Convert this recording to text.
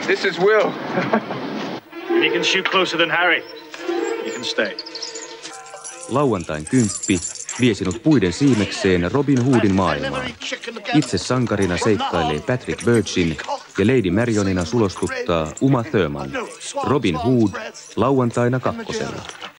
This is Will. He can shoot closer than Harry. He can stay. Lauantain 10 vie sinut puiden siimekseen Robin Hoodin maailmaan. Itse sankarina seikkailee Patrick Virgin ja Lady Marionina sulostuttaa Uma Thurman. Robin Hood lauantaina 2.